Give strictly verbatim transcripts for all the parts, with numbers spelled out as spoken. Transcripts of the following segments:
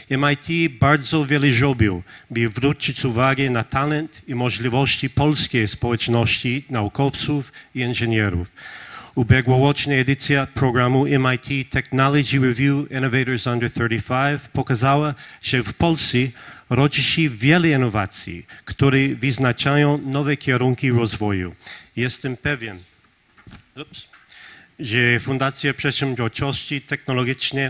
M I T bardzo wiele zrobił, by zwrócić uwagę na talent i możliwości polskiej społeczności naukowców i inżynierów. Ubiegłoroczna edycja programu M I T Technology Review Innovators Under trzydzieści pięć pokazała, że w Polsce rodzi się wiele innowacji, które wyznaczają nowe kierunki rozwoju. Jestem pewien, ups, że Fundacja Przedsiębiorczości Technologicznej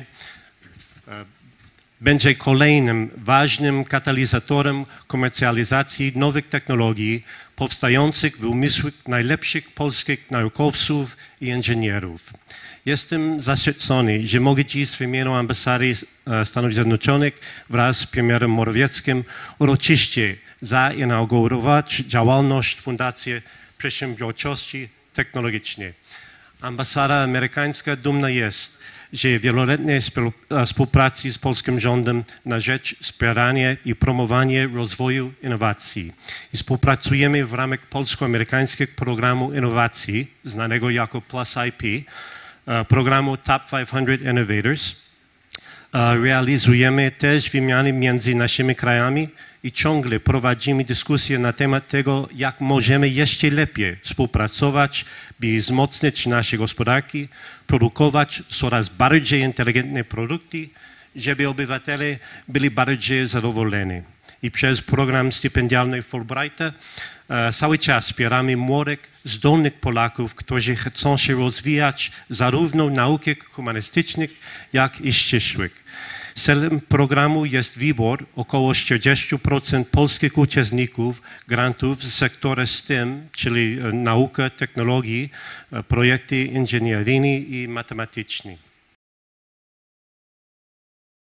będzie kolejnym ważnym katalizatorem komercjalizacji nowych technologii powstających w umysłach najlepszych polskich naukowców i inżynierów. Jestem zaszczycony, że mogę dziś w imieniu Ambasady Stanów Zjednoczonych wraz z premierem Morawieckim uroczyście zainaugurować działalność Fundacji Przedsiębiorczości Technologicznej. Ambasada amerykańska dumna jest, że wieloletniej współpracy z polskim rządem na rzecz wspierania i promowania rozwoju innowacji. I współpracujemy w ramach polsko-amerykańskiego programu innowacji, znanego jako Plus I P, programu Top pięćset Innovators. Realizujemy też wymiany między naszymi krajami i ciągle prowadzimy dyskusje na temat tego, jak możemy jeszcze lepiej współpracować, by wzmocnić nasze gospodarki, produkować coraz bardziej inteligentne produkty, żeby obywatele byli bardziej zadowoleni. I przez program stypendialny Fulbrighta cały czas wspieramy młodych, zdolnych Polaków, którzy chcą się rozwijać zarówno w naukach humanistycznych, jak i ścisłych. Celem programu jest wybór około czterdzieści procent polskich uczestników grantów z sektora S T E M, czyli nauka, technologii, projekty inżynieryjne i matematyczne.